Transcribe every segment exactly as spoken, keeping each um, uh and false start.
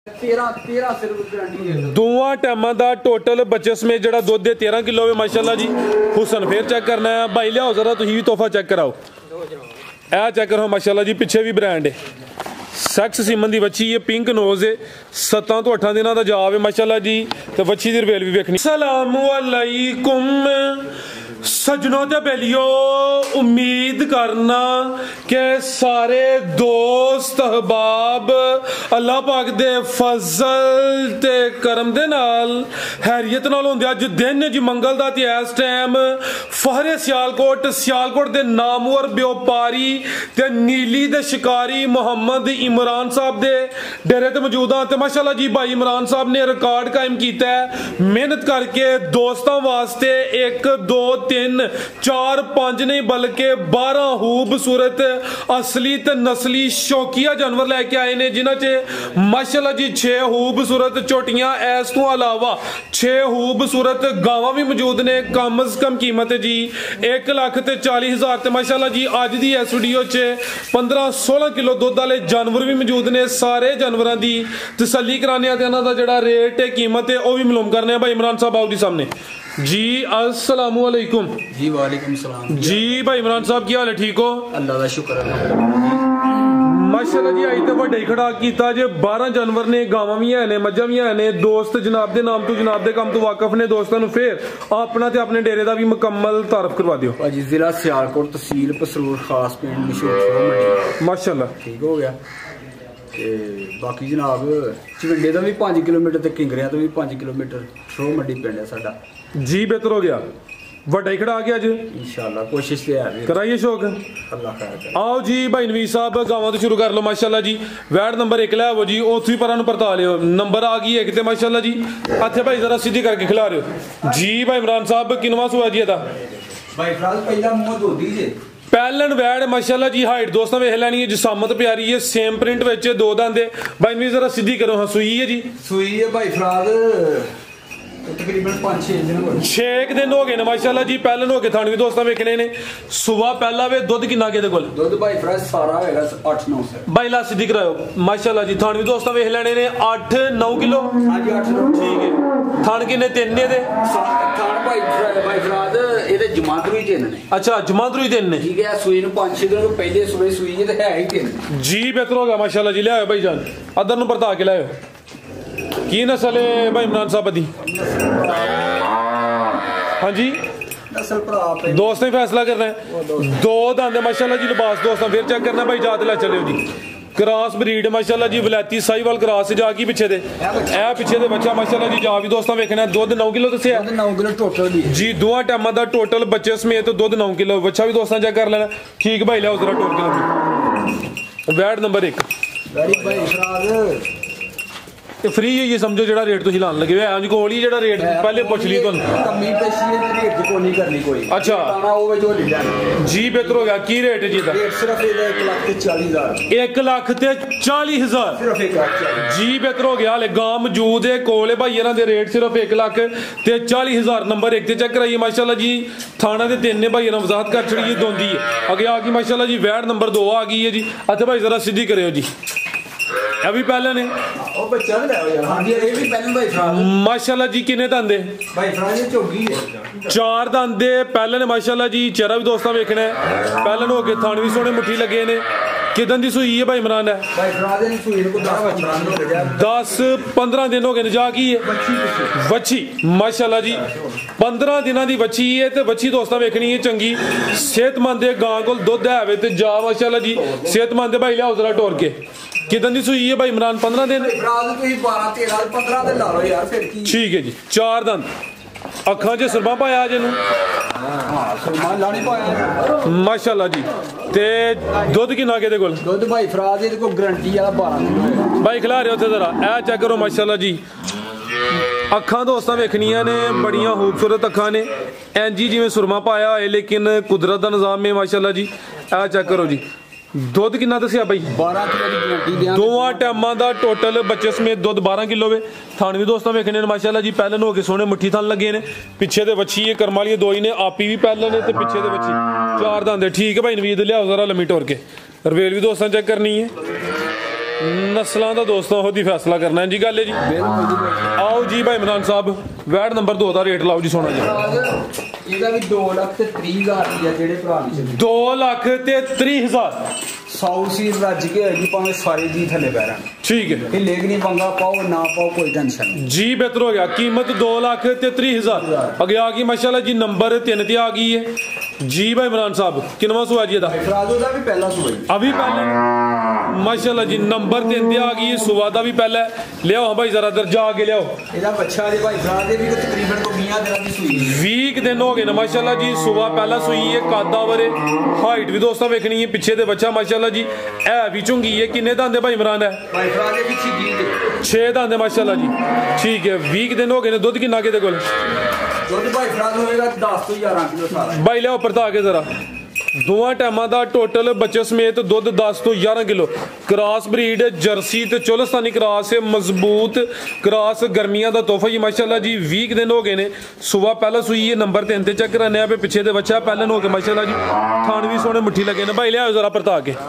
दोवां टाइमां दा टोटल बच्चे समेत जेड़ा दुध दे तेरह किलो है माशाल्लाह जी। हुसन फिर चेक करना है भाई, लियाओ जरा तुसीं भी तोहफा चेक कराओ। ए चेक करो माशाल्लाह जी, पिछे भी ब्रांड है। सैक्स सीमन दी बच्ची है, पिंक नोज है, सत्तां तो अठां दिनां दा जाव है माशाल्लाह जी। ते बच्ची दी रिवेल भी वेखनी। अस्सलामु अलैकुम सजनों ते बेलियो, उम्मीद करना के सारे दोस्त अहबाब अल्लाह पाक दे फजल ते करम दे नाल हैरियत नाल होंदे। अज दिन जी मंगल दा ते इस टाइम फहरे सियालकोट सियालकोट दे नामवर व्यापारी ते नीली दे शिकारी मोहम्मद इमरान साहब दे डेरे ते मौजूद हां। ते माशाल्लाह जी भाई इमरान साहब ने रिकॉर्ड कायम कीता है, मेहनत करके दोस्तों वास्ते एक दो तीन चार पांच नहीं बल्कि बारह खूबसूरत असली ते नस्ली शौकिया जानवर लेके आए ने, जिन्हां च माशाल्लाह जी छे खूबसूरत झोटियां, इस तो अलावा छे खूबसूरत गावां भी मौजूद ने। कम अज कम कीमत जी एक लाख ते चाली हजार। ते माशाल्लाह जी अज दी इस वीडियो च पंद्रह सोलह किलो दुध वाले जानवर भी मौजूद ने। सारे जानवरों की तसल्ली कराने ते इन्हां दा जेहड़ा रेट है कीमत है वह भी मालूम करने भाई इमरान साहब आओ जी सामने जी। अस्सलामु अलैकुम जी। वालेकुम सलाम जी। भाई इमरान साहब की हाल है, ठीक हो? अल्लाह का शुक्र है माशाल्लाह जी। अज तो वड्डा खड़ा किया जे, बारह जानवर ने, गावां भी है ने, मज्झां भी है ने। दोस्त जनाब के नाम तो जनाब के काम तो वाकफ ने। दोस्तों फिर अपना ते अपने डेरे का भी मुकम्मल तारफ करवा दियो। भाजी जिला सियालकोट, तहसील पसरूर, खास पिंड मशहूर माशाल्लाह, ठीक हो गया। ते बाकी जनाब चविंडे का भी पाँच किलोमीटर ते किंगरिया तो भी पाँच किलोमीटर शो मंडी पिंड है साडा जी। बेहतर हो गया, वड्डा ही खड़ा आ गया अज इंशाल्लाह। कोशिश ते है, कराइए शौक, अल्लाह खैर करे। आओ जी भाई नवीस साहब गावां तो शुरू कर लो माशाल्लाह जी। वैट नंबर एक लै वो जी, उत्थों ही परां नूं परता लियो। नंबर आ गई एक ते माशाल्लाह जी। हत्थे भाई जरा सीधी करके खिला रहे हो जी। भाई इमरान साहब किनवा सुआ जी एदा? भाई फिलहाल पहला मुंह धोदी जे पैलन वैड माशाल्लाह जी। हाइट दोस्तों वेख लैनी है, जिसामत प्यारी है, सेम प्रिंट विच दो दंद है। भाई नवीस जरा सीधी करो। हाँ सुई है जी, सुई है भाई फिलहाल तकरीबन पाँच छे दिन हो गए। छे दिन हो गए ने माशाल्लाह जी। पैलन हो गए थाने भी दोस्तों वेखने ने। सुबह पहला वे दुध किन्ना के कोल? दुध भाई फ्रेश सारा होगा आठ नौ से। भाई ला सीधी कराओ माशाल्लाह जी। थाने भी दोस्तों वेख लेने ने आठ नौ किलो। हां जी आठ नौ ठीक है। थान किन्ने तीन ने दे? थान भाई भाई फराद ਇਹਦੇ ਜਮਾਂਦਰੂ ਹੀ ਤਿੰਨ ਨੇ। अच्छा जमांदरू ही तीन ने, ठीक है। सूई ਨੂੰ पाँच छे दिन पहले सुबह सूई है तो है ही तीन जी। बेहतर हो गया माशाल्लाह जी। ले आओ भाई जान, अदर नु परता के लाओ। की नस्ल है भाई इमरान साहब दी? हाँ जी, नस्ल भरा दोस्त ने फैसला करना है। दो दंद माशाल्लाह जी। लिबास दोस्तों फिर चेक करना भाई, जात ला चलियो जी। क्रॉस ब्रीड माशाल्लाह जी, वलैती साहिवाल क्रॉस जा की पिछे दे ए पिछे दे बच्चा माशाल्लाह जी। जा भी दोस्तों वेखना दुध नौ किलो दस्सिया नौ किलो टोटल दी जी। दोवां टाइमां दा टोटल बच्चे समेत दुध नौ किलो। बच्चा भी दोस्तों चेक कर लेना। ठीक भाई लियाओ जरा टोर किलो। वैट नंबर एक भाई फराद फ्री है ये समझो जेड़ा रेट तुसीं लान लगे हो कोल ही जेड़ा रेट पहले पुछ ली तुहानू। कमी पेशी है ते रेट को नहीं करनी कोई। अच्छा ताना वो जो ले जाना जी। बेहतर हो गया। की रेट है जी दा? रेट सिर्फ एक लाख ते चालीस हजार। एक लाख ते चालीस हजार सिर्फ एक लाख चालीस जी। बेहतर हो गया। हाले गां मौजूद है कोल है भाई, इन्हां दे रेट सिर्फ एक लाख ते चालीस हजार। नंबर एक ते चेक कराइए माशाल्लाह जी। थाना दे तीन ने भाई इन्हां वजाहत कर छड़ी दोंदी है। अगे आ गई माशाल्लाह जी। वैट नंबर दो आ गई है जी। अच्छा भाई जरा सीधी करियो जी। अभी पहले ने ओ बच्चा ले आओ यार। हां जी ये भी पहले भाई फराद माशाल्लाह जी। किने दंदे? भाई फराद ये चोगी है चार दंदे पहले ने माशाल्लाह जी। चेहरा भी दोस्तों वेखना है। पहले हो के थान भी सोने मुट्ठी लगे ने। किदन दी सूई है भाई इमरान है? भाई फराद ने सूई को दस पंद्रह दिन हो गए जा की है बच्ची माशाल्लाह जी। पंद्रह दिनों की बच्ची है तो बच्ची दोस्तों वेखनी है चंगी सेहतमंद है। गां को दुध है तो जा माशाल्लाह जी। सेहतमंद है भाई लियाओ जरा टोर के। किदन दी सूई है भाई इमरान? पंद्रह दिन। ठीक है जी। चार दंद अखा च सुरमा पाया जिनू माशाल्लाह जी। ते दुध किन्ना के कोल? दुध भाई फराद इहदे कोल गारंटी वाला बारह किलो भाई खिला रहे हो जरा ए चेक करो माशाल्लाह जी। अखा दोस्तों वेखनिया ने बड़िया खूबसूरत अखा ने इंजी जिवें सुरमा पाया है लेकिन कुदरत का निजाम है माशाल्लाह जी। ए चेक करो जी। दुध किन्ना दस्सिया भाई? बारह किलो की गारंटी देंगे। दोवां टाइमां दा टोटल बच्चे समेत दुध बारह किलो वे। थान भी दोस्तों वेखने माशाल्लाह जी। पैलन हो के सोने मुट्ठी थान लगे ने। पिछे दे बच्ची है करम वाली दो ही ने। आपी भी पैलन है ते पिछे दे बच्ची चार दंद। ठीक है भाई नवीद लियाओ जरा लम्मी टोर के। रवेल भी दोस्तों चेक करनी है। ਨਸਲਾਂ ਦਾ ਦੋਸਤੋ ਉਹਦੀ ਫੈਸਲਾ ਕਰਨਾ ਹੈ ਜੀ। ਗੱਲ ਹੈ ਜੀ, ਬਿਲਕੁਲ ਜੀ ਬਿਲਕੁਲ। ਆਓ ਜੀ ਭਾਈ ਇਮਰਾਨ ਸਾਹਿਬ, ਵੈਟ ਨੰਬਰ ਦੋ ਦਾ ਰੇਟ ਲਾਓ ਜੀ ਸੋਨਾ ਜੀ। ਇਹਦਾ ਵੀ ਦੋ ਲੱਖ ਤੇ ਤੀਹ ਹਜ਼ਾਰ ਰੁਪਇਆ ਜਿਹੜੇ ਭਰਾ ਨੇ ਚੱਲੀ ਦੋ ਲੱਖ ਤੇ ਤੀਹ ਹਜ਼ਾਰ ਸੌ ਸੀ ਰੱਜ ਕੇ ਹੋਏਗੀ ਭਾਵੇਂ ਸਾਰੇ ਜੀ ਥੱਲੇ ਪੈਰਾਂ ਠੀਕ ਹੈ ਇਹ ਲੇਗ ਨਹੀਂ ਪੰਗਾ ਪਾਓ ਨਾ ਪਾਓ ਕੋਈ ਟੈਨਸ਼ਨ ਨਹੀਂ ਜੀ। ਬਿਹਤਰ ਹੋ ਗਿਆ। ਕੀਮਤ ਦੋ ਲੱਖ ਤੇ ਤੀਹ ਹਜ਼ਾਰ ਅੱਗੇ ਆ ਗਈ ਮਾਸ਼ਾਅੱਲਾ ਜੀ। ਨੰਬਰ ਤਿੰਨ ਤੇ ਆ गई है जी भाई इमरान साहब। किनवा सुआ जी दा ਫਰਾਜ਼ੋ ਦਾ ਵੀ ਪਹਿਲਾ ਸੂਆ ਜੀ अभी पहले माशाल्लाह जी। नंबर तीन ते आ गई है। सुआ दा भी पहला है। लियाओ भाई जरा इधर जा के लियाओ। ਇਹਦਾ ਬੱਚਾ ਦੇ ਭਾਈ ਫਰਾਜ਼ ਦੇ ਵੀ ਤਕਰੀਬਨ ਕੋ ਵੀਹ ਦਿਨਾਂ ਦੀ ਸੂਈ ਹੈ। ਵੀਹ दिन हो गए ना माशाल्लाह जी। सुबह पहला सुई है कादा वरे हाइट भी दोस्तों वेखनी है। पिछे दे बच्चा माशाल्लाह जी है भी झुंगी है। किन्ने दांदे भाई इमरान है ਭਾਈ ਫਰਾਜ਼ ਦੇ ਵਿੱਚ ਵੀਹ ਦੇ छे दांदे माशाल्लाह जी ठीक है। बीस दिन हो गए ने। दुध किन्ना किते कोल ਦੁੱਧ ਭਾਈ ਫਰਾਜ਼ ਹੋਏਗਾ ਦਸ ਤੋਂ ਗਿਆਰਾਂ ਕਿਲੋ ਸਾਰਾ भाई लियाओ परता के जरा। ਦੋਵਾਂ ਟਾਈਮਾਂ ਦਾ ਟੋਟਲ ਬੱਚੇ ਸਮੇਤ ਦੁੱਧ ਦਸ ਤੋਂ ਗਿਆਰਾਂ ਕਿਲੋ। ਕ੍ਰਾਸ ਬਰੀਡ ਜਰਸੀ ਤੇ ਚੋਲਸਤਾਨੀ ਕ੍ਰਾਸ ਹੈ। ਮਜ਼ਬੂਤ ਕ੍ਰਾਸ ਗਰਮੀਆਂ ਦਾ ਤੋਹਫਾ ਜੀ ਮਾਸ਼ਾਅੱਲਾ ਜੀ। ਵੀਹ ਦਿਨ ਹੋ ਗਏ ਨੇ। ਸਵੇਰ ਪਹਿਲਾ ਸੂਈ ਹੈ। ਨੰਬਰ ਤਿੰਨ ਤੇ ਚੈੱਕ ਕਰਾਨੇ ਆ ਪੇ ਪਿੱਛੇ ਦੇ ਬੱਚਾ ਪਹਿਲਨ ਹੋ ਕੇ ਮਾਸ਼ਾਅੱਲਾ ਜੀ। ਥਾਣ ਵੀ ਸੋਹਣੇ ਮੁੱਠੀ ਲੱਗੇ ਨੇ। ਭਾਈ ਲਿਆਓ ਜ਼ਰਾ ਪਰਤਾ ਕੇ।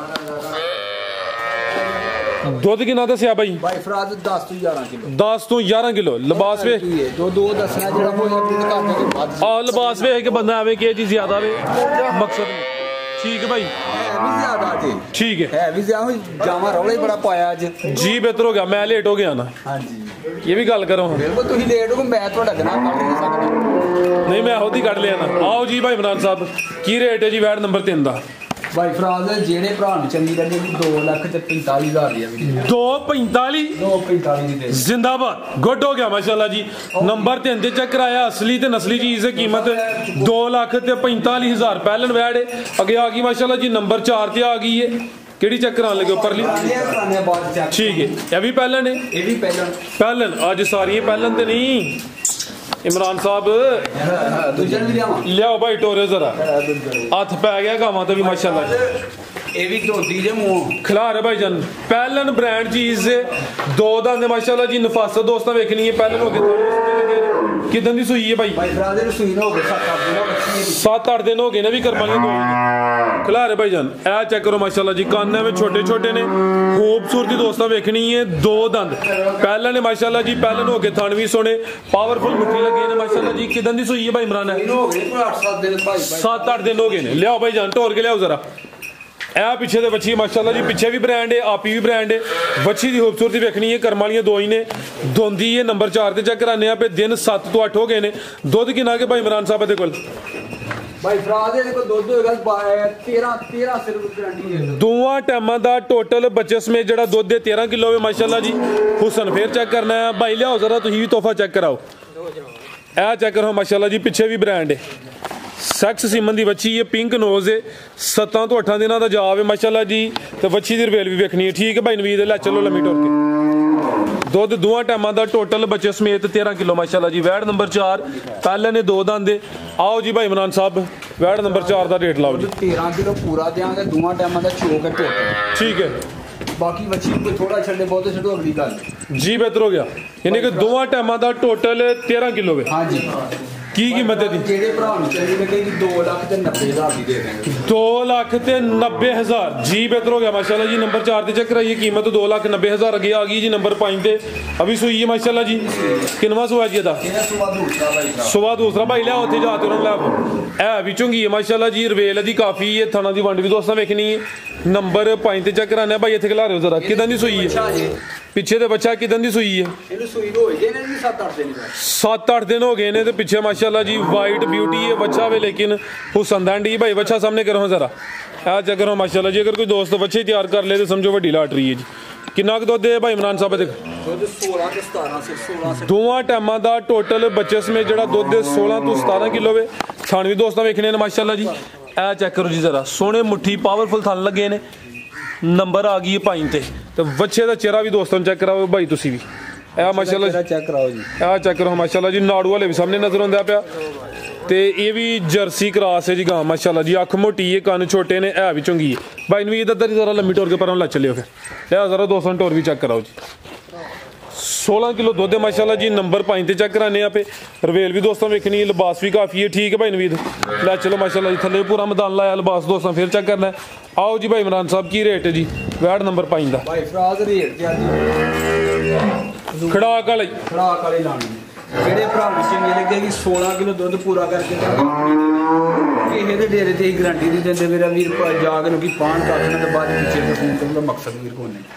ਦੁੱਧ ਕਿੰਨਾ ਦੱਸਿਆ ਭਾਈ ਭਾਈ ਫਰਾਜ਼ ਦਸ ਤੋਂ ਗਿਆਰਾਂ ਕਿਲੋ ਦਸ ਤੋਂ ਗਿਆਰਾਂ ਕਿਲੋ। ਲਿਬਾਸ ਵੇ ਦੋ ਦੋ ਦੱਸਣਾ ਜਿਹੜਾ ਕੋਈ ਆਪਣੇ ਘਰ ਦੇ ਵੱਧ ਆ ਲਿਬਾਸ ਵੇ ਕਿ ਬੰਦਾ ਆਵੇ ਕਿ ਜੀ ਜ਼ਿਆਦਾ ਵੇ ਮਕਸਦ ਨਹੀਂ। ਠੀਕ ਹੈ ਭਾਈ ਹੈ ਵੀ ਜ਼ਿਆਦਾ ਜੀ ਠੀਕ ਹੈ ਹੈ ਵੀ ਜ਼ਿਆਦਾ ਜਾਵਾਂ ਰੌਲਾ ਹੀ ਬੜਾ ਪਾਇਆ ਅੱਜ ਜੀ। ਬਿਹਤਰ ਹੋ ਗਿਆ। ਮੈਂ ਲੇਟ ਹੋ ਗਿਆ ਨਾ ਹਾਂਜੀ ਇਹ ਵੀ ਗੱਲ ਕਰੋ। ਬਿਲਕੁਲ ਤੁਸੀਂ ਲੇਟ ਹੋ ਮੈਂ ਤੁਹਾਡਾ ਗਨਾ ਕੱਢ ਨਹੀਂ ਸਕਦਾ ਨਹੀਂ ਮੈਂ ਉਹਦੀ ਕੱਢ ਲਿਆ ਨਾ। ਆਓ ਜੀ ਭਾਈ ਇਮਰਾਨ ਸਾਹਿਬ ਕੀ ਰੇਟ ਹੈ ਜੀ ਵੈਟ ਨੰਬਰ ਤਿੰਨ ਦਾ। ਭਾਈ ਫਰਾਜ਼ ਜਿਹੜੇ ਭਰਾ ਨੂੰ ਚੰਗੀ ਲੱਗੇ ਦੋ ਲੱਖ ਤੇ ਪੈਂਤਾਲੀ ਹਜ਼ਾਰ ਦੀ ਆ ਵੀ दो पैंताली ਦੋ ਪੈਂਤਾਲੀ ਦੀ ਦੇ जिंदाबाद गुड हो गया माशाल्लाह जी। नंबर तीन ते चेक कराया असली ते नस्ली चीज है। कीमत दो लाख ते पैंताली हजार पहलन वैड है। अगे आ गई माशाल्लाह जी। नंबर चार ते आ गई है। केड़ी चेक कराने लगे ऊपरली ठीक है। ये भी पहलन है ਇਹ ਵੀ ਪਹਿਲਾਂ पहलन आज सारी पहलन ते नहीं इमरान साहब ਦੂਜਾ ਵੀ ਲਿਆਵਾਂ लियाओ भाई टोरे जरा हथ पै गया गावां ते भी माशाल्लाह ਇਹ ਵੀ ਦੋਦੀ ਜੇ ਮੂੰਹ खिलार है भाईजान। पहलन ब्रांड चीज से दो दांदे माशाल्लाह जी। नफासत दोस्तों वेखनी है। पहलन हो गए किदन दी सूई है भाई ਭਾਈ ਫਰਾਜ਼ ਦੇ ਸੂਈ ਨਾ ਹੋ ਗਏ ਸੱਤ ਅੱਠ ਦਿਨ ਬੱਚੀ सात आठ दिन हो गए ने भी करमाली दो खिलार है भाईजान। ए चेक करो माशाल्लाह जी। कान में छोटे छोटे ने खूबसूरती दोस्तों वेखनी है। दो दंद पहलन ने माशाल्लाह जी। पहलन हो गए थन भी सोने पावरफुल मुट्ठी लगे ने माशाल्लाह जी। किदन दी सूई है भाई इमरान है ਹੋ ਗਏ ਕੋਈ ਅੱਠ ਸੱਤ ਦਿਨ ਭਾਈ सात आठ दिन हो गए ने। लियाओ भाईजान टोर के लियाओ जरा। ਇਹ ਪਿੱਛੇ ਦੇ ਬੱਚੀ ਮਾਸ਼ਾਅੱਲਾ ਜੀ। ਪਿੱਛੇ ਵੀ ਬ੍ਰਾਂਡ ਹੈ ਆਪੀ ਵੀ ਬ੍ਰਾਂਡ ਹੈ। ਬੱਚੀ ਦੀ ਖੂਬਸੂਰਤੀ ਵੇਖਣੀ ਹੈ। ਕਰਮ ਵਾਲੀਆਂ ਦੋ ਹੀ ਨੇ। ਦੋਂਦੀ ਹੈ। ਨੰਬਰ ਚਾਰ ਤੇ ਚੈੱਕ ਕਰਾਨੇ ਆ ਪੇ ਦਿਨ ਸੱਤ ਤੋਂ ਅੱਠ ਹੋ ਗਏ ਨੇ। ਦੁੱਧ ਕਿੰਨਾ ਕੇ ਭਾਈ ਇਮਰਾਨ ਸਾਹਿਬ ਦੇ ਕੋਲ ਭਾਈ ਫਰਾਜ਼ ਦੇ ਕੋਲ ਦੁੱਧ ਹੋਏਗਾ ਤੇਰਾਂ ਤੇਰਾਂ ਸਿਰਫ ਗਰੰਟੀ ਹੈ। ਦੋਵਾਂ ਟਾਈਮਾਂ ਦਾ ਟੋਟਲ ਬੱਚੇ ਸਮੇਤ ਜਿਹੜਾ ਦੁੱਧ ਦੇ ਤੇਰਾਂ ਕਿਲੋ ਹੈ ਮਾਸ਼ਾਅੱਲਾ ਜੀ। ਹੁਸਨ ਫੇਰ ਚੈੱਕ ਕਰਨਾ ਹੈ ਭਾਈ। ਲਿਆਓ ਜ਼ਰਾ ਤੁਸੀਂ ਵੀ ਤੋਹਫਾ ਚੈੱਕ ਕਰਾਓ। ਇਹ ਚੈੱਕ ਕਰੋ ਮਾਸ਼ਾਅੱਲਾ ਜੀ। ਪਿੱਛੇ ਵੀ ਬ੍ਰਾਂਡ ਹੈ। ਸੈਕਸ ਸੀਮਨ ਦੀ ਬੱਚੀ ਹੈ। ਪਿੰਕ ਨੋਜ਼ ਹੈ। ਸੱਤਾਂ ਤੋਂ ਅੱਠਾਂ ਦਿਨਾਂ ਦਾ ਜਾਬ ਹੈ ਮਾਸ਼ਾਅੱਲਾ ਜੀ। ਤੇ ਬੱਚੀ ਦੀ ਰਵੇਲ ਵੀ ਵੇਖਣੀ ਹੈ। ਠੀਕ ਹੈ ਭਾਈ ਨਵੀਦ ਲੈ ਚਲੋ ਲੰਮੀ ਟੁਰ ਕੇ। ਦੁੱਧ ਦੋਵਾਂ ਟਾਈਮਾਂ ਦਾ ਟੋਟਲ ਬੱਚੇ ਸਮੇਤ ਤੇਰਾਂ ਕਿਲੋ ਮਾਸ਼ਾਅੱਲਾ ਜੀ। ਵੈਟ ਨੰਬਰ ਚਾਰ ਪਹਿਲੇ ਨੇ ਦੋ ਦੰਦ। ਆਓ ਜੀ ਭਾਈ ਇਮਰਾਨ ਸਾਹਿਬ ਵੈਟ ਨੰਬਰ ਚਾਰ ਦਾ ਰੇਟ ਲਾਓ ਜੀ। ਤੇਰਾਂ ਕਿਲੋ ਪੂਰਾ ਦਿਆਂਗੇ ਦੋਵਾਂ ਟਾਈਮਾਂ ਦਾ ਚੋਕ ਹੈ ਟੋਟਲ ਠੀਕ ਹੈ ਬਾਕੀ ਬੱਚੀ ਕੋਈ ਥੋੜਾ ਛੱਡੇ ਬਹੁਤੇ ਛੱਡੋ ਅਗਲੀ ਗੱਲ ਜੀ। ਬਿਹਤਰ ਹੋ ਗਿਆ। ਯਾਨੀ ਕਿ ਦੋਵਾਂ ਟਾਈਮਾਂ ਦਾ ਟੋਟਲ ਤੇਰਾਂ ਕਿਲੋ ਹੈ। ਹਾਂਜੀ ਕੀ ਕੀਮਤ ਹੈ ਦੀ ਜਿਹੜੇ ਭਰਾ ਨੂੰ ਚੰਗੀ ਲੱਗੇਗੀ ਦੋ ਲੱਖ ਤੇ ਨੱਬੇ ਹਜ਼ਾਰ ਦੀ ਦੇ ਦੇਣਗੇ दो लाख ते नब्बे हजार जी। बेहतर हो गया माशाल्लाह जी। नंबर चार ते चेक कराइए। कीमत दो लाख नब्बे हजार अगे आ गई जी। नंबर पाँच ते अभी सुई है माशाल्लाह जी। किनवा सुआ जी दा ਇਹਦਾ ਸੁਆ ਦੂਸਰਾ ਭਾਈ ਸਾਹਿਬ सुबह दूसरा भाई लिया उत्थे जाते रहो लैब है भी झुंगी है माशाल्लाह जी। रवेल दी काफी है। थाना दी वंड भी दोस्तों वेखनी है। नंबर पाँच ते चेक कराने भाई इत्थे खिला रहे हो जरा। किदां दी सुई है ਪਿੱਛੇ ਦੇ ਬੱਚਾ ਕਿਦਾਂ ਦੀ ਸੂਈ ਹੈ ਇਹਨੂੰ ਸੂਈ ਹੋ ਗਏ ਨੇ ਜੀ ਸੱਤ ਅੱਠ ਦਿਨ सात आठ दिन हो गए ने। तो पीछे माशाल्लाह जी वाइट ब्यूटी है बच्चा वे। लेकिन हुसन दी भाई बच्चा सामने करो जरा। आ चेक करो माशाल्लाह जी। अगर कोई दोस्त बच्चे तैयार कर ले तो समझो वड्डी लॉटरी है जी। किन्ना क दुध है भाई इमरान साहब देख ਦੁੱਧ सोलह ਤੇ सतारह ਸੇ सोलह ਸੇ ਦੋਵਾਂ ਟਾਈਮਾਂ ਦਾ ਟੋਟਲ ਬੱਚੇ ਸਮੇਤ ਜਿਹੜਾ ਦੁੱਧ ਦੇ सोलह ਤੋਂ सतारह ਕਿਲੋ ਵੇ। ਥਣ ਵੀ ਦੋਸਤਾਂ ਵੇਖਣੇ ਨੇ ਮਾਸ਼ਾਅੱਲਾ ਜੀ। ਇਹ ਚੈੱਕ ਕਰੋ ਜੀ ਜ਼ਰਾ। ਸੋਹਣੇ ਮੁੱਠੀ ਪਾਵਰਫੁਲ ਥਣ ਲੱਗੇ ਨੇ। ਨੰਬਰ ਆ ਗਈ ਪੰਜ ਤੇ ਤੇ ਬੱਚੇ ਦਾ ਚਿਹਰਾ ਵੀ ਦੋਸਤਾਂ ਨੂੰ ਚੈੱਕ ਕਰਾਓ ਭਾਈ ਤੁਸੀਂ ਵੀ। ਇਹ ਮਾਸ਼ਾਅੱਲਾ ਚੈੱਕ ਕਰਾਓ ਜੀ। ਇਹ ਚੈੱਕ ਕਰੋ ਮਾਸ਼ਾਅੱਲਾ ਜੀ। ਨਾੜੂ ਵਾਲੇ ਵੀ ਸਾਹਮਣੇ ਨਜ਼ਰ ਆਉਂਦਾ ਪਿਆ। ਤੇ ਇਹ ਵੀ ਜਰਸੀ ਕ੍ਰਾਸ ਹੈ ਜੀ ਗਾਂ ਮਾਸ਼ਾਅੱਲਾ ਜੀ। ਅੱਖ ਮੋਟੀ ਹੈ ਕੰਨ ਛੋਟੇ ਨੇ। ਇਹ ਵੀ ਚੰਗੀ ਹੈ ਭਾਈ ਨੂੰ। ਇੱਧਰ ਜ਼ਰਾ ਲੰਮੀ ਟੋਰ ਕੇ ਪਰਾਂ ਲਾ ਚੱਲਿਓ ਫਿਰ। ਇਹ ਜ਼ਰਾ ਦੋਸਤਾਂ ਟੋਰ ਵੀ ਚੈੱਕ ਕਰਾਓ ਜੀ। सोलह किलो दुध है माशाल्लाह जी। नंबर पाँच ते चेक कराने आपे। रवेल भी दोस्तों वेखनी है, लिबास भी काफ़ी है। ठीक है भाई नवीद, लै चलो माशाल्लाह जी। थले पूरा मैदान लाया, लिबास दोस्तों फिर चेक करना है। आओ जी भाई इमरान साहब की रेट है जी वैट नंबर पाँच का? भाई फराज रेट क्या जी खड़ाक वाली खड़ाक वाली लानी ਜਿਹੜੇ ਭਰਾ ਨੂੰ ਚੰਗੇ ਲੱਗੇ ਕਿ सोलह किलो ਦੁੱਧ ਪੂਰਾ ਕਰਕੇ ਕਿਸੇ ਦੇ ਡੇਰੇ ਤੇ ਹੀ ਗਰੰਟੀ ਨਹੀਂ ਦਿੰਦੇ ਮੇਰਾ ਵੀਰ ਜਾ ਕੇ ਲੋਕੀ ਪਾਣ ਕੱਟਣ ਦੇ ਬਾਅਦ ਪਿੱਛੇ ਤੇ ਫੋਨ ਕਰਨ ਦਾ ਮਕਸਦ ਵੀਰ ਕੋਲ ਨਹੀਂ।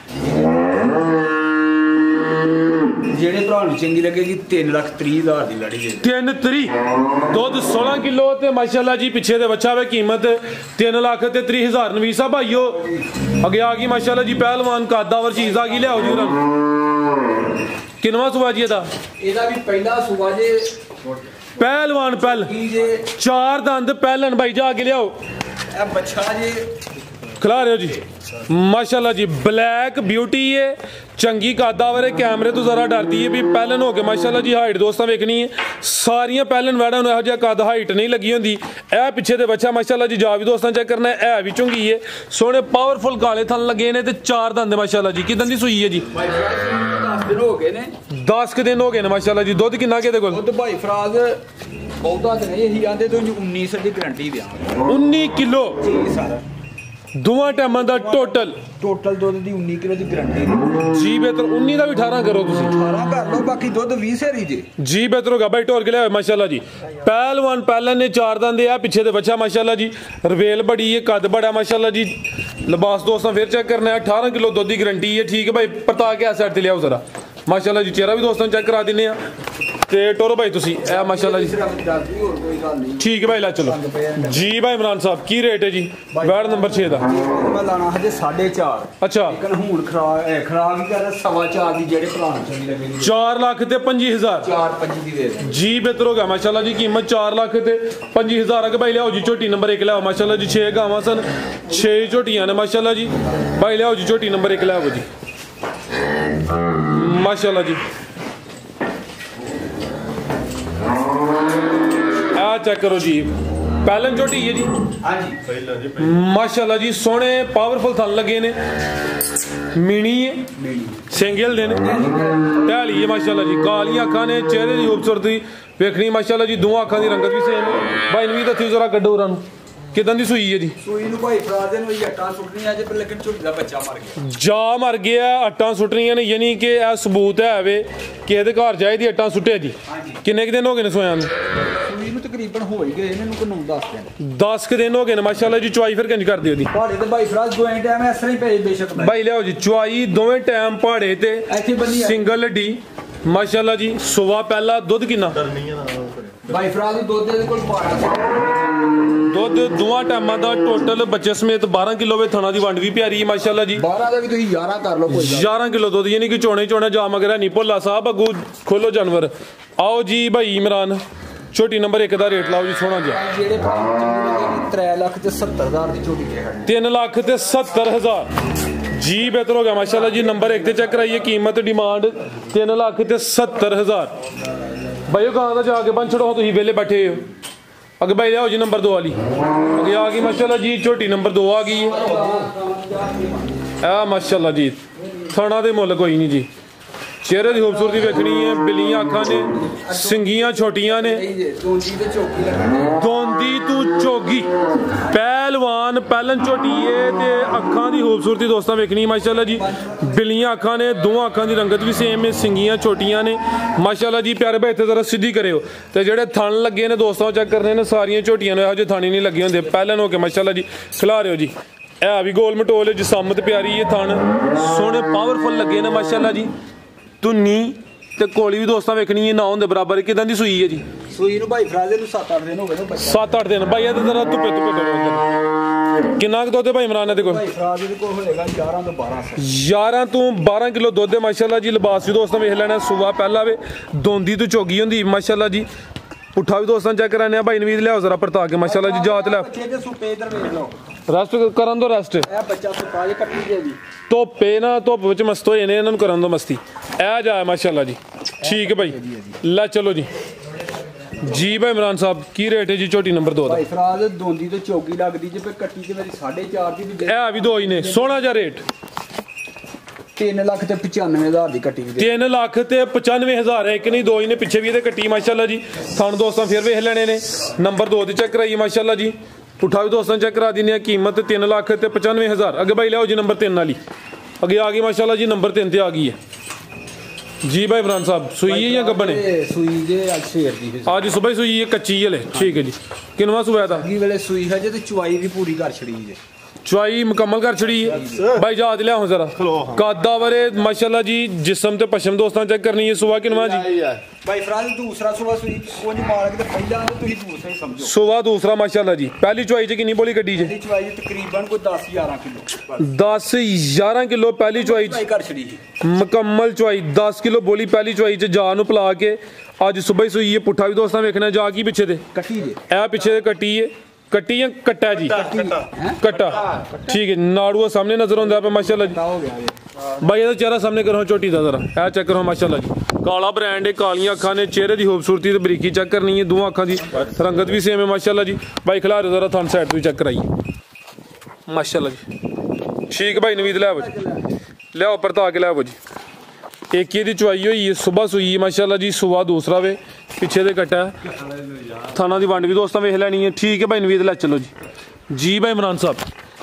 ਜਿਹੜੇ ਭਰਾ ਨੂੰ ਚੰਗੀ ਲੱਗੇਗੀ तीन ਲੱਖ तीस हज़ार ਦੀ ਲੜੀ ਜੇ तीन तीस दुध सोलह किलो ते माशाल्लाह जी। पिछे दे बच्चा वे कीमत तीन लाख ते तीस हज़ार। नवीस साहब भाईओ अगे आ गई माशाल्लाह जी पहलवान कादावर चीज आ गई, लियाओ जी उन्होंने। किनवा सुबह जी एदा? ਇਹਦਾ ਵੀ ਪਹਿਲਾ ਸੂਆ ਜੇ पहलवान पहल ਜੇ चार दंद पहलन भाई जा के लियाओ। ਇਹ ਬੱਚਾ ਜੇ खिला रहे हो जी माशाल्लाह जी। ब्लैक ब्यूटी है, चंगी कादावर है। कैमरे तो जरा डरती है भी पहलन हो के माशाल्लाह जी। हाइट दोस्तों वेखनी है, सारियां पहलन वैड़ा यहो जिहा कद हाइट नहीं लगी होंदी। ए पिछे दे बच्चा माशाल्लाह जी। जा भी दोस्तों चेक करना है, है भी चुंगी है, सोने पावरफुल काले थन लगे ने ते चार दंद माशाल्लाह जी। किदन दी सूई है जी? दस दिन हो गए ने दस के दिन हो गए ने माशाल्लाह जी। दुध किन्ना के दे कोल? ਦੁੱਧ ਭਾਈ ਫਰਾਜ਼ ਬਹੁਤਾ ਤੇ ਨਹੀਂ, ਅਸੀਂ ਆਂਦੇ ਤੋਂ उन्नीस ਦੀ ਗਰੰਟੀ ਦਿਆਂਗੇ। उन्नीस किलो ਜੀ ਸਰ दोवां टाइमां दा टोटल ਟੋਟਲ ਦੁੱਧ ਦੀ उन्नीस ਕਿਲੋ ਦੀ ਗਰੰਟੀ ਦੇ जी बेहतर उन्नीस ਦਾ भी अठारह करो तुसी। अठारह कर लो, बाकी दुੱਧ बीस सेरी जे जी बेहतर होगा भाई। टोर के लिया माशाल्लाह जी। पहलवान पहलन ने चार दंदे आ, पिछे दे बच्चा माशाल्लाह जी। रवेल बड़ी है, कद बड़ा माशाल्लाह जी। लिबास दोस्तों फिर चेक करना है। अठारह किलो दुध की गारंटी है। ठीक है भाई, परता के साइड ते लियाओ जरा माशाल्लाह जी। चेहरा भी दोस्तों चेक करा दिने आ ते टोरो भाई तुसी ए माशाल्लाह जी। ठीक है भाई ला चलो जी। भाई इमरान साहब की रेट है जी वैट नंबर छे दा? मैं लाना हजे साढ़े चार। अच्छा लेकिन हुन खराब खराब ही कर सवा चार दी जेड़े प्लान चंगी लगेगी चार लाख ते पंजी हजार चार पंजी दी दे जी। बेहतर हो गया माशाल्लाह जी। कीमत चार लाख ते पंजी हजार अगे भाई लियाओ जी। झोटी नंबर एक लियाओ माशाल्लाह जी। छे गावां सन, छे झोटियां ने माशाल्लाह जी। भाई लियाओ जी झोटी नंबर एक लियाओ जी माशाल्लाह जी। आ चेक करो जी, पहलन झोटी है जी। हां जी माशाल्लाह जी। सोने पावरफुल थन लगे ने, मीनी है, सिंगल दिन ढाली है माशाल्लाह जी। कालियां अखां ने, चेहरे की खूबसूरती वेखनी माशाल्लाह जी। दोवां अखां दी रंगत भी सेम है। भाई नवीद हथी जरा कड्डो उरां नूं। किदां दी सूई है जी? सूई नूं भाई फराजे नूं जट्टां सुटनी अज पर लेकिन झोटी दा बच्चा मर गया। जा मर गया, अट्टां सुटनियां ने, यानी कि यह सबूत है वे कि इहदे घर जाए दी अट्टां सुट्टे जी। किन्ने दिन हो गए ने सोया नूं? सूई नूं तकरीबन हो ही गए ने नूं को नौ दस दिन दस के दिन हो गए ने माशाल्लाह जी। चुआई फिर किंज कर दियो दी? पहाड़े ते भाई फराज दोएं टाइम इस तरह ही पे बेशक भाई लियाओ जी चुआई दोवें टाइम पहाड़े ते ऐसी बनी है। सिंगल डी माशाल्लाह जी। सुबह पहला दुध किन्ना? भाई फराज दुध दे कोल बारह दुध दोवां टाइमां दा टोटल बच्चे समेत बारह किलो वे। थना दी वंड भी प्यारी है माशाल्लाह जी। बारह दा भी तुसीं ग्यारह कर लो कोई ग्यारह किलो दुध, यानी कि चोने चोने जा मगर नहीं। भोला साहब अगू खोलो जानवर। आओ जी भाई इमरान छोटी नंबर एक का रेट लाओ जी सोना जी। जेड़े त्रै लाख ते सत्तर हजार दी झोटी दे तीन लाख ते सत्तर हजार जी। बेहतर हो गया माशाल्लाह जी। नंबर एक ते चेक कराइए। कीमत डिमांड तीन लाख ते सत्तर हजार। भाई गां का जाके बन छड़ो, तुम वेले बैठे हो। अगे भाई लियाओ जी नंबर दो वाली। अगे आ गई माशाल्लाह जी छोटी नंबर दो आ गई है। आ माशाल्लाह जी थाना दे मुल कोई नहीं जी। चेहरे की खूबसूरती वेखनी है, बिलियां अखां ने, सिंगियां छोटियां ने, दोंदी तू चोगी पहलवान पहलन झोटी है ते अखां दी खूबसूरती दोस्तों वेखनी माशाल्लाह जी। बिलियां अखां ने, दोवां अखां दी रंगत भी सेम है, सिंगियां छोटियां ने माशाल्लाह जी। प्यारे भाई इत्थे जरा सीधी करियो ते जेड़े थन लगे ने दोस्तों चेक करने ने, सारियां झोटियां ने इहो जे थन ही नहीं लगे होंदे। पहलन हो के माशाल्लाह जी खिला रहे हो जी। है भी गोल मटोल है, जिसामत प्यारी है, थन सोने पावरफुल लगे ने माशाल्लाह जी। धुन्नी ते कोली भी दोस्तों वेखनी है ना होंदे बराबर। किदां दी सूई है जी? सूई नूं भाई फराजे नूं सात आठ दिन हो गए ने बच्चा। सात आठ दिन भाई इधर जरा धुप्पे धुप्पे करो अंदर। किन्ना क दुध है भाई इमरान दे कोल? भाई फराजे दे कोल होएगा ग्यारह तो बारह सौ ग्यारह तो बारह किलो दुध है माशाल्लाह जी। लिबास भी दोस्तों वेख लेना। सुबह पहला वे दोंदी तो चोगी होंदी माशाल्लाह जी। पुट्ठा भी दोस्तों चेक कराने भाई नवीद लियाओ जरा परता के माशाल्लाह जी। जात लै रेस्ट करन दो रेस्ट। धुप्पे ना धुप्प विच मस्त होए ने, इन्हां नूं करन दो मस्ती। ए जाए माशाल्लाह जी। ठीक है भाई लै चलो जी। जी भाई इमरान साहब की रेट है जी छोटी नंबर दो दा? भाई फराज दोंदी तो चौकी लगदी जे पे कट्टी ते मेरी साढ़े चार दी भी ए भी दो ही ने। सोना जा रेट तीन लाख ते पचानवे हजार की कट्टी भी तीन लाख ते पचानवे हज़ार है, एक नहीं दो ही ने पिछे भी ये कट्टी माशाल्लाह जी। थान दोस्तों फिर वेख लेने ने नंबर दो ते चेक कराइए माशाल्लाह जी। उठा भी दोस्तों चेक करा दी कीमत तीन लाख ते पचानवे हज़ार। अगे भाई लियाओ जी नंबर तीन वाली, अगे आ गई माशाल्लाह जी नंबर तीन ते आ गई है जी भाई इमरान साहब। सुई है या गब्बन है? सुई जे आज सवेर दी आज सुबह सुई है, कच्ची है। ठीक है जी, किनवा सुबह था? अगली वेले सुई है जे ते चुवाई भी पूरी कर छड़ी जे, चुवाई मुकम्मल कर छड़ी है भाई। जात लिया जरा कादा वरे माशाल्लाह जी। जिस्म ते पशम दोस्तों चेक करनी है। सुबह किनवा जी भाई फराज दूसरा सुबह सुई कोई मार के पहला तुसी दूसरा ही समझो। सुबह दूसरा माशाल्लाह जी। पहली चुवाई च कितनी बोली गड्डी जे? चुवाई तकरीबन कोई दस ग्यारह किलो, दस ग्यारह किलो पहली चुवाई कर छड़ी मुकम्मल चुवाई। दस किलो बोली पहली चुवाई च जा नूं पिला के अज सुबह सुई है। पुट्ठा भी दोस्तों वेखना जा की पिछे ते कट्टी जे, ए पिछे कट्टी है। कट्टी या कट्टा जी? कट्टा ठीक है। नाड़ुआ सामने नजर आंदा पे माशाल्लाह जी। भाई ये चेहरा सामने करो चोटी दा जरा, ए चेक करो माशाल्लाह जी। काला ब्रांड है, कालियां अखां ने, चेहरे की खूबसूरती ते बरीकी चेक करनी है। दोवां अखां दी रंगत भी सेम है माशाल्लाह जी। भाई खिलारे जरा थन साइड तो चेक कराइए माशाल्लाह जी। ठीक भाई नवीद लै जी, लियाओ परता के लै जी। एक ये चुवाई हुई है, सुबह सुई माशाल्लाह जी। सुबह दूसरा वे पिछे दे कट्टा है। थाना की वंड भी दोस्तों वेख लैनी है। ठीक है भाई नवीद लै चलो जी। जी भाई इमरान साहब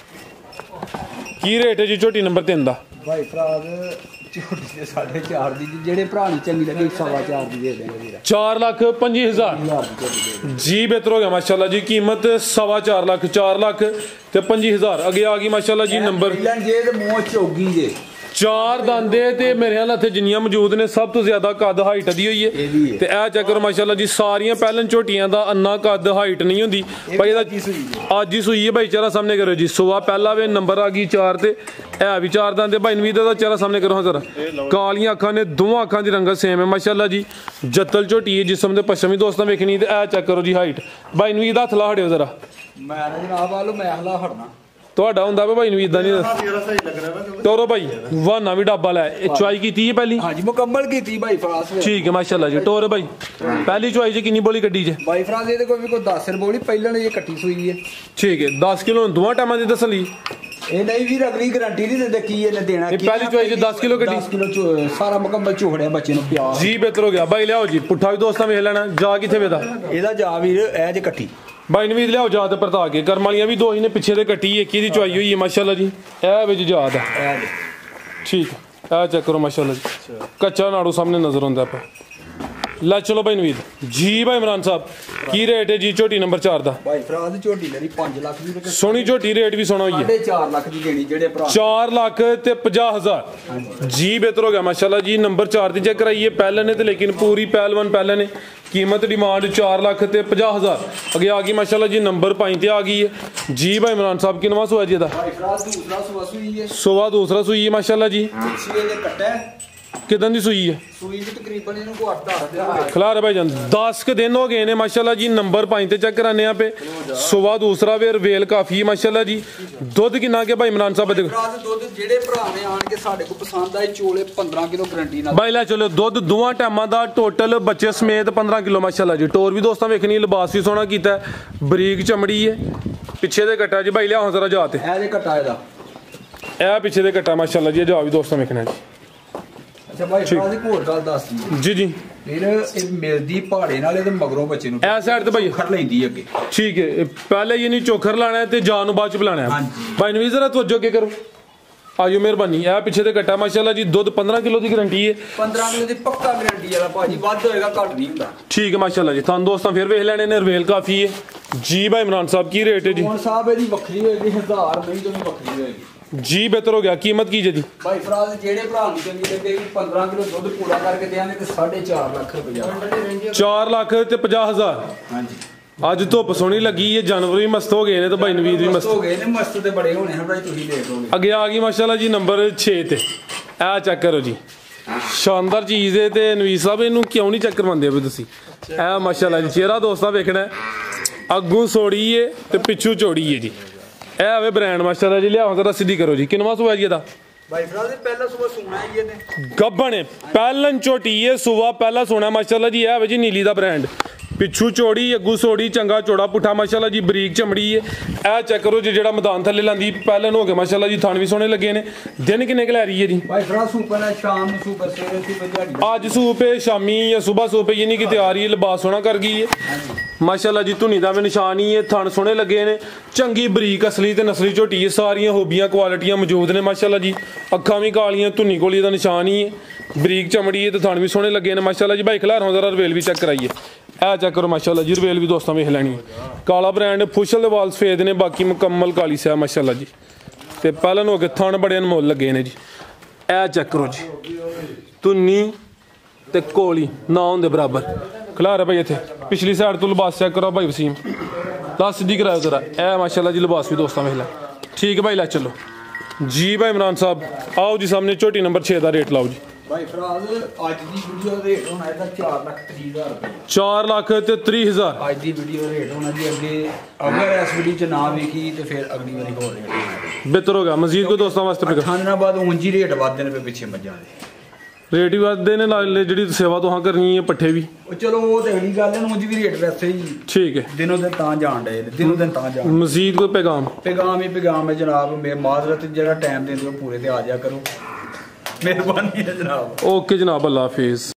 की रेट है जी झोटी नंबर तीन का? भाई फराज झोटी दे साढ़े चार दी जेड़े भरा नहीं चंगी लगे सवा चार दी दे देंगे। चार लाख पंजी हजार जी बेहतर हो गया माशाल्लाह जी। कीमत सवा चार लाख, चार लाख ते पंजी हजार। अगे आ गई माशाल्लाह जी नंबर जे ते मुंह चौगी जे चार दांदे ते मेरे ख्याल इत्थे जिन्नियां मौजूद ने सब तो ज्यादा कद हाइट दी हुई है। ते ए चेक करो माशाल्लाह जी। सारियां पहलन झोटियां दा अन्ना कद हाइट नहीं होंदी भाई। अज ही सुई है भाई। चेहरा सामने करो जी। सुबह पहला वे नंबर आ गई चार ते है भी चार दांदे भाई। नवीद दा चेहरा सामने करो जरा। कालियां अखां ने, दोवां अखां दी रंगत सेम है माशाल्लाह जी। जत्तल झोटी है, जिस्म दे पश्चिम भी दोस्तों वेखनी। ते ए चेक करो जी हाइट भाई। नवीद हत्थ ला हड़ियो जरा। मैं जनाब आलो मैं हला हड़ना ਤੁਹਾਡਾ ਹੁੰਦਾ ਵੇ ਭਾਈ ਨਵੀਦ ਦਾ ਨਹੀਂ ਤੋਰੋ ਭਾਈ। ਵਾਨਾ ਵੀ ਡੱਬਾ ਲੈ। ਇਹ ਚੁਆਈ ਕੀਤੀ ਹੈ ਪਹਿਲੀ? ਹਾਂਜੀ ਮੁਕੰਮਲ ਕੀਤੀ ਭਾਈ ਫਰਾਸ। ਠੀਕ ਹੈ ਮਾਸ਼ਾਅੱਲਾ ਜੀ। ਟੋਰ ਭਾਈ ਪਹਿਲੀ ਚੁਆਈ 'ਚ ਕਿੰਨੀ ਬੋਲੀ ਕੱਢੀ ਜੇ? ਭਾਈ ਫਰਾਸ ਇਹਦੇ ਕੋਈ ਵੀ ਕੋਈ ਦਸ ਰੁਪਏ ਬੋਲੀ ਪਹਿਲਾਂ ਨੇ ਇਹ ਕੱਟੀ ਸੂਈ ਹੈ। ਠੀਕ ਹੈ। ਦਸ ਕਿਲੋ ਦੋਵਾਂ ਟਾਈਮਾਂ ਦੀ ਦੱਸਣ ਲਈ ਇਹ ਨਹੀਂ ਵੀਰ ਅਗਲੀ ਗਾਰੰਟੀ ਨਹੀਂ ਦਿੰਦੇ ਕੀ ਇਹਨੇ ਦੇਣਾ। ਇਹ ਪਹਿਲੀ ਚੁਆਈ 'ਚ ਦਸ ਕਿਲੋ ਕੱਢੀ? ਦਸ ਕਿਲੋ ਸਾਰਾ ਮੁਕੰਮਲ ਝੋੜਿਆ ਬੱਚੇ ਨੂੰ ਪਿਆ ਜੀ। ਬਿਹਤਰ ਹੋ ਗਿਆ ਭਾਈ। ਲਿਆਓ ਜੀ ਪੁੱਠਾ ਵੀ ਦੋਸਤਾਂ ਵੇਖ ਲੈਣਾ। ਜਾ ਕਿੱਥੇ ਵੇਦਾ ਇਹਦਾ ਜਾ ਵੀਰ ਇਹ ਜੇ ਕੱਟੀ भाई नवीद लियाओ जात परता के। करम वालियां भी दो ही ने पिछे दे कट्टी, एक ही चुआई हुई है माशाल्लाह जी। ए विच जात है ठीक है। ए चेक करो माशाल्लाह जी। कच्चा नाड़ू सामने नजर आंदा पे। ला चलो भाई नवीद जी। भाई इमरान साहब की रेट है जी झोटी नंबर चार दा? भाई फराज झोटी मेरी पांच लाख दी सोनी झोटी। रेट भी सोना हुई है चार लाख दी देनी जेड़े भरा चार लाख ते पचास हजार जी। बेहतर हो गया माशाल्लाह जी। नंबर चार दी चेक कराइए। पहले ने तो लेकिन पूरी पहलवान पहले ने। कीमत डिमांड चार लाख ते पचास हजार। अगे आ गई माशाल्लाह जी नंबर पाई ते आ गई है जी। भाई इमरान साहब किनवा सुआ जी दा? सुबह दूसरा सुई है माशाल्लाह जी। कितन दी सुई है? खिलारे भाई जान दस के दिन हो गए ने माशाल्लाह जी। नंबर पाई ते चेक कराने पे। सुबह दूसरा वेर वेल काफी है माशाल्लाह जी। दुध कितना के भाई इमरान साहब? भाई लै चलो दुध दोवां टाइमां दा टोटल बच्चे समेत पंद्रह किलो माशाल्लाह जी। टोर भी दोस्तों वेखनी, लिबास भी सोहना कीता है, बरीक चमड़ी है। पिछे दे कट्टा जी भाई लिया जरा जाते ए पिछे दे कट्टा माशाल्लाह जी। जा भी दोस्तों वेखना जी। जी जी मिलदी पहाड़े नाले ते मगरों बच्चे नु ए साइड ते भाई खर लैंदी अगे। ठीक है। पहले ये नहीं चोखर लाना है ते जान बाद च बुलाना है भाई। नवीद जरा तवज्जो के करो आजो मेहरबानी। ए पिछे ते कट्टा माशाल्लाह जी। दुध पंद्रह किलो की गारंटी है। पंद्रह किलो की पक्का गारंटी वाला भाजी वध होएगा घट नहीं हुंदा। ठीक है माशाल्लाह जी। थान दोस्तों फिर वेख लेने ने रवेल काफी है जी। भाई इमरान साहब की रेट है जी? साहब एदी बकरी होएगी हजार नहीं तो बकरी होएगी जी। बेहतर हो गया। कीमत की जी? भाई फराज जेड़े भरा नु चंगी लगे पंद्रह किलो दुध पूरा करके देंगे ते साढ़े चार लाख रुपया। चार लाख ते पचास हजार। हां जी। आज धुप सोहनी लगी है। जानवर भी मस्त हो गए ने तो भाई नवीद भी मस्त हो गए ने। मस्त ते बड़े होने हैं भाई तुसी देख लोगे। अगे आ गई माशाल्लाह जी नंबर छे ते। आ चेक करो जी। शानदार चीज है ते नवीद साहब इनू क्यों नहीं चेक करवांदे पे तुसी? ए माशाल्लाह जी। चेहरा दोस्ता वेखना अगू सोड़ी है ते पिछू चौड़ी है जी। ए आवे ब्रांड माशाल्लाह जी। लिया जरा सीधी करो जी। किनवा सुआ जी दा? भाई फराज पहला सुबह सुना है ये ने गब्बन है पहलन चोटी है। सुबह पहला सोना माशाल्लाह जी। ए आवे जी नीली दा ब्रांड ਪਿੱਛੂ ਚੌੜੀ ਅੱਗੂ ਸੋੜੀ ਚੰਗਾ ਚੌੜਾ ਪੁੱਠਾ ਮਾਸ਼ਾਅੱਲਾ ਜੀ ਬਰੀਕ ਚਮੜੀ ਹੈ। ਇਹ ਚੈੱਕ ਕਰੋ ਜੀ ਜਿਹੜਾ ਮੈਦਾਨ ਥੱਲੇ ਲਾਂਦੀ ਪਹਿਲਾਂ ਹੋ ਗਿਆ ਮਾਸ਼ਾਅੱਲਾ ਜੀ ਥਣ ਵੀ ਸੋਹਣੇ ਲੱਗੇ ਨੇ। ਦਿਨ ਕਿੰਨੇ ਕੁ ਲੈ ਰਹੀ ਹੈ ਜੀ ਭਾਈ ਫਰਾ ਸੁਪਰ ਹੈ ਸ਼ਾਮ ਨੂੰ ਸੁਪਰ ਸਵੇਰੇ ਸੁਪਰ ਦਿਹਾੜੀ ਅੱਜ ਸੂਪ ਹੈ ਸ਼ਾਮੀ ਜਾਂ ਸਵੇਰ ਸੂਪ ਯਾਨੀ ਕਿ ਤਿਆਰ ਹੀ ਲਿਬਾਸ ਸੋਹਣਾ ਕਰ ਗਈ ਹੈ ਮਾਸ਼ਾਅੱਲਾ ਜੀ। ਧੁਨੀ ਦਾ ਵੀ ਨਿਸ਼ਾਨ ਹੀ ਹੈ ਥਣ ਸੋਹਣੇ ਲੱਗੇ ਨੇ ਚੰਗੀ ਬਰੀਕ ਅਸਲੀ ਤੇ ਨਸਲੀ ਝੋਟੀ ਹੈ ਸਾਰੀਆਂ ਹੋਬੀਆਂ ਕੁਆਲਿਟੀਆਂ ਮੌਜੂਦ ਨੇ ਮਾਸ਼ਾਅੱਲਾ ਜੀ। ਅੱਖਾਂ ਵੀ ਕਾਲੀਆਂ ਧੁਨੀ ਕੋਲੀ ਦਾ ਨਿਸ਼ਾਨ ਹੀ ਹੈ ਬਰੀਕ ਚਮੜੀ ਹੈ ਤੇ ਥਣ ਵੀ ਸੋਹਣੇ ਲੱਗੇ ਨੇ ਮਾਸ਼ਾਅੱਲਾ ਜੀ। ਭਾਈ ਖਿਲਾਰ ਹੁੰਦਾ ਰਵੇਲ ਵੀ ਚੈੱਕ ਕਰਾਈਏ ਇਹ ਚੈੱਕ ਕਰੋ ਮਾਸ਼ਾਅੱਲਾ ਜੀ ਰਵੇਲ ਵੀ ਦੋਸਤਾਂ ਵੇਖ ਲੈਣੀ ਕਾਲਾ ਬ੍ਰਾਂਡ ਫੁਸ਼ਲ ਦੇ ਵਾਲ ਸਫੇਦ ਨੇ ਬਾਕੀ ਮੁਕੰਮਲ ਕਾਲੀ ਸਿਆ ਮਾਸ਼ਾਅੱਲਾ ਜੀ। ਤੇ ਪਹਿਲਾਂ ਹੋ ਕੇ ਥਣ ਬੜੇ ਅਨਮੋਲ ਲੱਗੇ ਨੇ ਜੀ। ਇਹ ਚੈੱਕ ਕਰੋ ਜੀ ਧੁਨੀ ਤੇ ਕੋਲੀ ਨਾ ਹੁੰਦੇ ਬਰਾਬਰ ਖਿਲਾਰ ਭਾਈ ਇੱਥੇ ਪਿਛਲੀ ਸਾਈਡ ਤੋਂ ਲਿਬਾਸ ਚੈੱਕ ਕਰੋ ਭਾਈ ਵਸੀਮ ਦਸ ਸਿੱਧੀ ਕਰਾਓ ਜ਼ਰਾ ਇਹ ਮਾਸ਼ਾਅੱਲਾ ਜੀ ਲਿਬਾਸ ਵੀ ਦੋਸਤਾਂ ਵੇਖ ਲੈ ਠੀਕ ਹੈ ਭਾਈ ਲੈ ਚਲੋ ਜੀ। ਭਾਈ ਇਮਰਾਨ ਸਾਹਿਬ आओ जी सामने ਝੋਟੀ नंबर छे ਦਾ ਰੇਟ ਲਾਓ ਜੀ। ਭਾਈ ਫਰਾਜ਼ ਅੱਜ ਦੀ ਵੀਡੀਓ ਦਾ ਰੇਟ ਹੋਣਾ ਇਹਦਾ ਚਾਰ ਲੱਖ ਤੀਹ ਹਜ਼ਾਰ ਰੁਪਏ ਚਾਰ ਲੱਖ ਤੇ ਤੀਹ ਹਜ਼ਾਰ ਅੱਜ ਦੀ ਵੀਡੀਓ ਦਾ ਰੇਟ ਹੋਣਾ ਜੀ। ਅੱਗੇ ਅਗਰ ਇਸ ਵੀਡੀਓ 'ਚ ਨਾ ਵੇਖੀ ਤੇ ਫਿਰ ਅਗਲੀ ਵਾਰੀ ਹੋਰ ਰੇਟ ਹੋਣਾ ਬਿਹਤਰ ਹੋ ਗਿਆ ਮਜ਼ੀਦ ਕੋਈ ਦੋਸਤਾਂ ਵਾਸਤੇ ਫਿਕਰ ਖਾਣ ਨਾਲ ਬਾਅਦ ਉਂਝ ਹੀ ਰੇਟ ਵੱਧਦੇ ਨੇ ਪਿੱਛੇ ਮੱਝਾਂ ਦੇ ਰੇਟ ਵੀ ਵੱਧਦੇ ਨੇ ਨਾਲੇ ਜਿਹੜੀ ਸੇਵਾ ਤੁਹਾਂ ਕਰਨੀ ਹੈ ਪੱਠੇ ਵੀ ਉਹ ਚਲੋ ਉਹ ਤੇ ਅਗਲੀ ਗੱਲ ਹੈ ਉਂਝ ਵੀ ਰੇਟ ਵੈਸੇ ਹੀ ਠੀਕ ਹੈ ਦਿਨੋਂ ਦਿਨ ਤਾਂ ਜਾਣ ਡਏ ਨੇ ਦਿਨੋਂ ਦਿਨ ਤਾਂ ਜਾਣ ਮਜ਼ੀਦ ਕੋਈ ਪੈਗਾਮ ਪੈਗਾਮ ਹੀ ਪੈਗਾਮ ਹੈ ਜਨਾਬ ਮੇ ਮਾਜ਼ਰਤ ਜਿਹੜਾ ਟਾਈਮ ਦਿੰਦੇ ਹੋ ਪੂਰੇ ਤੇ ਆ ਜਾ ਕਰੋ ਮਿਹਰਬਾਨੀ ਹੈ ਜਨਾਬ। ਓਕੇ ਜਨਾਬ ਅੱਲਾ ਹਾਫਿਜ਼।